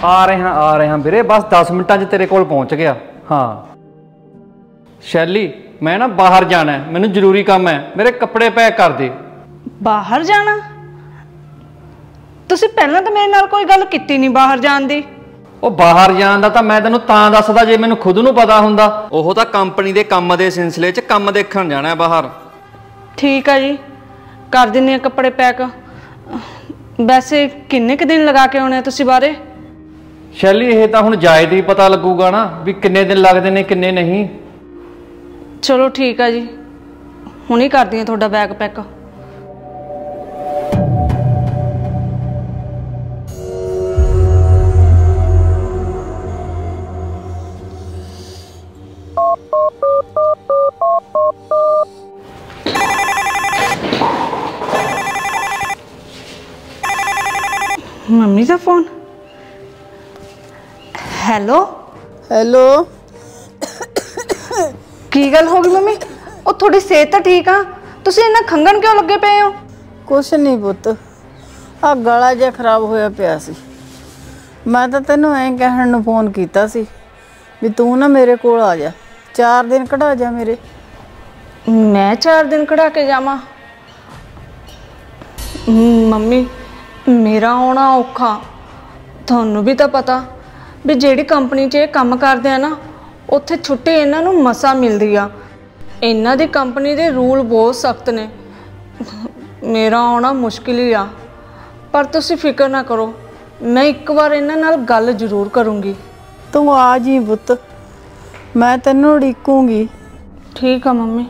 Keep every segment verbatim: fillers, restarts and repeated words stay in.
आ रहा आ रहा वीरे, बस दस मिनटां च तेरे कोल पहुंच गया। हाँ शैली, मैं ना बाहर जाना है, मैनू जरूरी काम है, मेरे कपड़े पैक कर दे। बाहर जाना? तुसीं पहलां तां मेरे नाल कोई गल कीती नहीं बाहर जाण दी। ਉਹ ਬਾਹਰ ਜਾਣ ਦਾ ਤਾਂ ਮੈਂ ਤੈਨੂੰ ਤਾਂ ਦੱਸਦਾ ਜੇ ਮੈਨੂੰ ਖੁਦ ਨੂੰ ਪਤਾ ਹੁੰਦਾ। ਉਹ ਤਾਂ ਕੰਪਨੀ ਦੇ ਕੰਮ ਦੇ ਸਿਲਸਿਲੇ 'ਚ ਕੰਮ ਦੇਖਣ ਜਾਣਾ ਬਾਹਰ। ਠੀਕ ਆ ਜੀ, ਕਰ ਦਿੰਨੇ ਆ ਕੱਪੜੇ ਪੈਕ। ਵੈਸੇ ਕਿੰਨੇ ਕੁ ਦਿਨ ਲਗਾ ਕੇ ਆਉਣੇ ਤੁਸੀਂ ਬਾਹਰੇ? ਸ਼ੈਲੀ, ਇਹ ਤਾਂ ਹੁਣ ਜਾਏ ਦੀ ਪਤਾ ਲੱਗੂਗਾ ਨਾ ਵੀ ਕਿੰਨੇ ਦਿਨ ਲੱਗਦੇ ਨੇ ਕਿੰਨੇ ਨਹੀਂ। ਚਲੋ ਠੀਕ ਆ ਜੀ, ਹੁਣੇ ਕਰਦੀ ਆ ਤੁਹਾਡਾ ਬੈਗ ਪੈਕ। मम्मी का फोन। हेलो हेलो की गल हो गई मम्मी? ਉਹ थोड़ी सेहत तो ठीक आ, ਤੁਸੀਂ ਇੰਨਾ ਖੰਗਣ ਕਿਉਂ ਲੱਗੇ ਪਏ ਹੋ? कुछ नहीं पुत, आ गला जिहा खराब होया पिया सी। मैं तो तेनों ऐ कहण नूं फोन कीता सी भी तू ना मेरे कोल आ जा, चार दिन कढ़ा जा मेरे। मैं चार दिन कढ़ा के जावां? मम्मी मेरा आना औखा, ਤੁਹਾਨੂੰ भी तो पता भी ਜਿਹੜੀ कंपनी 'ਚ ਇਹ ਕੰਮ ਕਰਦੇ ਆ ਨਾ, ਉੱਥੇ ਛੁੱਟੀ ਇਹਨਾਂ ਨੂੰ ਮਸਾ ਮਿਲਦੀ ਆ। ਇਹਨਾਂ ਦੀ ਕੰਪਨੀ ਦੇ ਰੂਲ ਬਹੁਤ ਸਖਤ ਨੇ, ਮੇਰਾ ਆਉਣਾ ਮੁਸ਼ਕਿਲ ਹੀ ਆ। ਪਰ ਤੁਸੀਂ ਫਿਕਰ ਨਾ ਕਰੋ, ਮੈਂ ਇੱਕ ਵਾਰ ਇਹਨਾਂ ਨਾਲ ਗੱਲ ਜ਼ਰੂਰ ਕਰੂੰਗੀ। ਤੂੰ ਆ ਜੀ ਪੁੱਤ, ਮੈਂ ਤੈਨੂੰ ਉਡੀਕੂੰਗੀ। ਠੀਕ ਆ ਮੰਮੀ।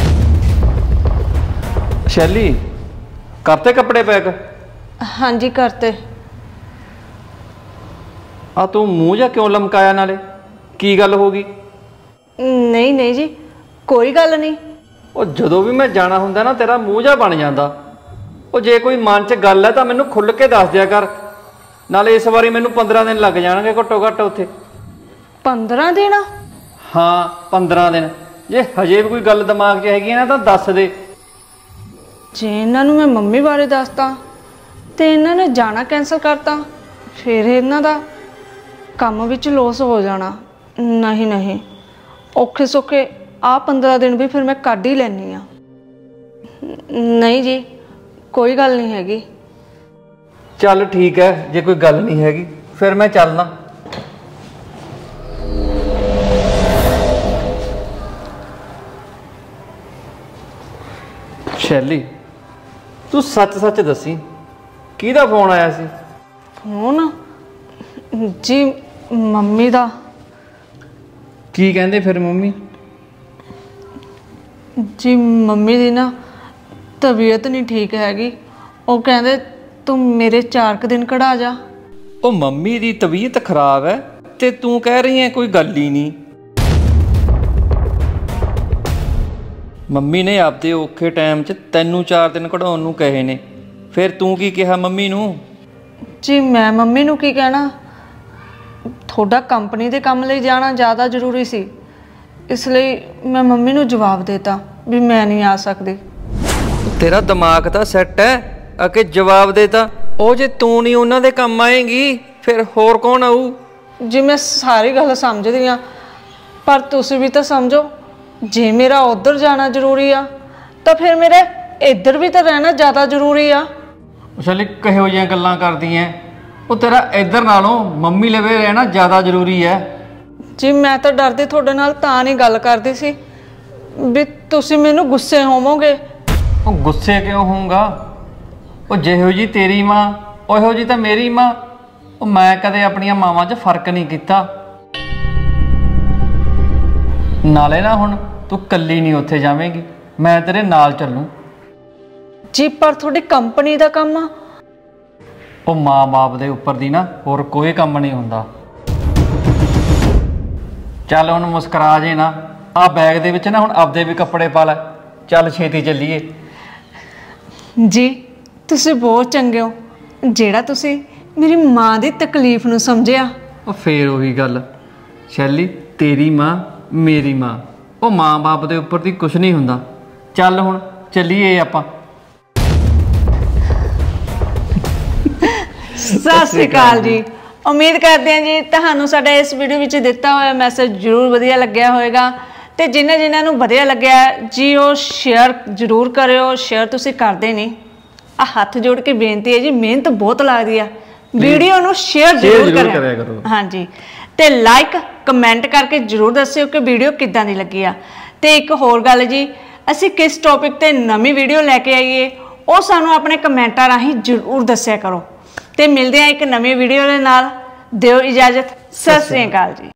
शैली, करते कपड़े पैक? हाँ जी करते। आ तू मूँह जा क्यों लमकाया नाले, की गल हो गई? नहीं नहीं जी, कोई गल नहीं। ਉਹ ਜਦੋਂ ਵੀ ਮੈਂ ਜਾਣਾ ਹੁੰਦਾ ਨਾ ਤੇਰਾ ਮੂੰਹ ਜਾ ਬਣ ਜਾਂਦਾ। ਉਹ ਜੇ ਕੋਈ ਮਨ 'ਚ ਗੱਲ ਹੈ ਤਾਂ ਮੈਨੂੰ ਖੁੱਲ੍ਹ ਕੇ ਦੱਸ ਦਿਆ ਕਰ। ਨਾਲੇ ਇਸ ਵਾਰੀ ਮੈਨੂੰ ਪੰਦਰਾਂ ਦਿਨ ਲੱਗ ਜਾਣਗੇ ਘੱਟੋ ਘੱਟ ਉੱਥੇ। ਪੰਦਰਾਂ ਦਿਨ? ਹਾਂ ਪੰਦਰਾਂ ਦਿਨ। ਜੇ ਹਜੇ ਵੀ ਕੋਈ ਗੱਲ ਦਿਮਾਗ 'ਚ ਹੈਗੀ ਨਾ ਤਾਂ ਦੱਸ ਦੇ। ਜੇ ਇਹਨਾਂ ਨੂੰ ਮੈਂ ਮੰਮੀ ਬਾਰੇ ਦੱਸਤਾ ਤੇ ਇਹਨਾਂ ਨੇ ਜਾਣਾ ਕੈਂਸਲ ਕਰਤਾ, ਫਿਰ ਇਹਨਾਂ ਦਾ ਕੰਮ ਵਿੱਚ ਲੋਸ ਹੋ ਜਾਣਾ। ਨਹੀਂ ਨਹੀਂ, ਔਖੇ ਸੌਖੇ ਆ पंद्रह दिन भी फिर मैं कढ़ ही लैनी आ। नहीं जी, कोई गल नहीं हैगी। चल ठीक है, जे कोई गल नहीं हैगी फिर मैं चलना। शैली, तू सच सच दसी किहदा फोन आया सी? फोन जी मम्मी दा। की कहंदे फिर मम्मी? जी मम्मी दी ना तबीयत नहीं ठीक हैगी, वो कहंदे तू मेरे चार क दिन कढ़ा जा। ओ मम्मी दी तबीयत खराब है ते तू कह रही है कोई गल ही नहीं। मम्मी ने आपदे औखे टाइम च तैनू चार दिन कढ़ाउण नूं कहे ने, फिर तू की कहा मम्मी नूं? जी मैं मम्मी नूं की कहना, थोड़ा कंपनी दे काम लई जाना ज़्यादा जरूरी सी, इसलिए मैं मम्मी नूं जवाब देता भी मैं नहीं आ सकती। तेरा दिमाग तो सैट है, अके जवाब देता। ओ जे तू नहीं उन्हां दे काम आएगी फिर होर कौन आऊ? जी मैं सारी गल समझदी हाँ, पर तुसीं भी तो समझो, जे मेरा उधर जाना जरूरी आ तो फिर मेरे इधर भी तो रहना ज़्यादा जरूरी आ। चल कहो जिहियां गल्लां करदी हैं, वो तेरा इधर नालों मम्मी लवे रहना ज़्यादा जरूरी है। जी मैं तो डरदी थोड़े नाल तां नहीं गल करदी सी भी तुसीं मैनूं गुस्से होवोगे। ਉਹ ਗੁੱਸੇ ਕਿਉਂ ਹੋਊਗਾ? ਉਹ ਜਿਹੋ ਜੀ ਤੇਰੀ ਮਾਂ ਉਹੋ ਜੀ ਤਾਂ ਮੇਰੀ ਮਾਂ। ਉਹ ਮੈਂ ਕਦੇ ਆਪਣੀਆਂ ਮਾਵਾਂ 'ਚ ਫਰਕ ਨਹੀਂ ਕੀਤਾ। ਨਾਲੇ ਨਾ ਹੁਣ ਤੂੰ ਕੱਲੀ ਨਹੀਂ ਉੱਥੇ ਜਾਵੇਂਗੀ, ਮੈਂ ਤੇਰੇ ਨਾਲ ਚੱਲੂ। ਜੀ ਪਰ ਤੁਹਾਡੀ ਕੰਪਨੀ ਦਾ ਕੰਮ ਆ। ਉਹ ਮਾਂ ਬਾਪ ਦੇ ਉੱਪਰ ਦੀ ਨਾ ਹੋਰ ਕੋਈ ਕੰਮ ਨਹੀਂ ਹੁੰਦਾ। ਚੱਲ ਹੁਣ ਮੁਸਕਰਾ ਜੇ ਨਾ, ਆ ਬੈਗ ਦੇ ਵਿੱਚ ਨਾ ਹੁਣ ਆਪਦੇ ਵੀ ਕੱਪੜੇ ਪਾ ਲੈ। ਚੱਲ ਛੇਤੀ ਚੱਲੀਏ। ਜੀ ਤੁਸੀਂ ਬਹੁਤ ਚੰਗੇ ਹੋ, ਜਿਹੜਾ ਤੁਸੀਂ ਮੇਰੀ ਮਾਂ ਦੀ ਤਕਲੀਫ ਨੂੰ ਸਮਝਿਆ। ਉਹ ਫੇਰ ਉਹੀ ਗੱਲ ਸ਼ੈਲੀ, ਤੇਰੀ ਮਾਂ ਮੇਰੀ ਮਾਂ, ਉਹ ਮਾਂ ਬਾਪ ਦੇ ਉੱਪਰ ਦੀ ਕੁਛ ਨਹੀਂ ਹੁੰਦਾ। ਚੱਲ ਹੁਣ ਚੱਲੀਏ ਆਪਾਂ। ਸਤਿ ਸ਼੍ਰੀ ਅਕਾਲ ਜੀ। ਉਮੀਦ ਕਰਦੇ ਹਾਂ ਜੀ ਤੁਹਾਨੂੰ ਸਾਡਾ ਇਸ ਵੀਡੀਓ ਵਿੱਚ ਦਿੱਤਾ ਹੋਇਆ ਮੈਸੇਜ ਜ਼ਰੂਰ ਵਧੀਆ ਲੱਗਿਆ ਹੋਵੇਗਾ ਤੇ ਜਿਨ੍ਹਾਂ ਜਿਨ੍ਹਾਂ ਨੂੰ ਵਧੀਆ ਲੱਗਿਆ ਜੀ ਉਹ ਸ਼ੇਅਰ ਜ਼ਰੂਰ ਕਰਿਓ। ਸ਼ੇਅਰ ਤੁਸੀਂ ਕਰਦੇ ਨਹੀਂ, ਆ ਹੱਥ ਜੋੜ ਕੇ ਬੇਨਤੀ ਹੈ ਜੀ, ਮਿਹਨਤ ਬਹੁਤ ਲੱਗਦੀ ਆ। ਵੀਡੀਓ ਨੂੰ ਸ਼ੇਅਰ ਜ਼ਰੂਰ ਕਰਿਆ ਕਰੋ। ਹਾਂਜੀ, ਤੇ ਲਾਈਕ ਕਮੈਂਟ ਕਰਕੇ ਜ਼ਰੂਰ ਦੱਸਿਓ ਕਿ ਵੀਡੀਓ ਕਿੱਦਾਂ ਦੀ ਲੱਗੀ ਆ। ਤੇ ਇੱਕ ਹੋਰ ਗੱਲ ਜੀ, ਅਸੀਂ ਕਿਸ ਟੌਪਿਕ ਤੇ ਨਵੀਂ ਵੀਡੀਓ ਲੈ ਕੇ ਆਈਏ ਉਹ ਸਾਨੂੰ ਆਪਣੇ ਕਮੈਂਟਾਂ ਰਾਹੀਂ ਜ਼ਰੂਰ ਦੱਸਿਆ ਕਰੋ। ਤੇ ਮਿਲਦੇ ਆ ਇੱਕ ਨਵੀਂ ਵੀਡੀਓ ਦੇ ਨਾਲ। ਦਿਓ ਇਜਾਜ਼ਤ। ਸਤਿ ਸ੍ਰੀ ਅਕਾਲ ਜੀ।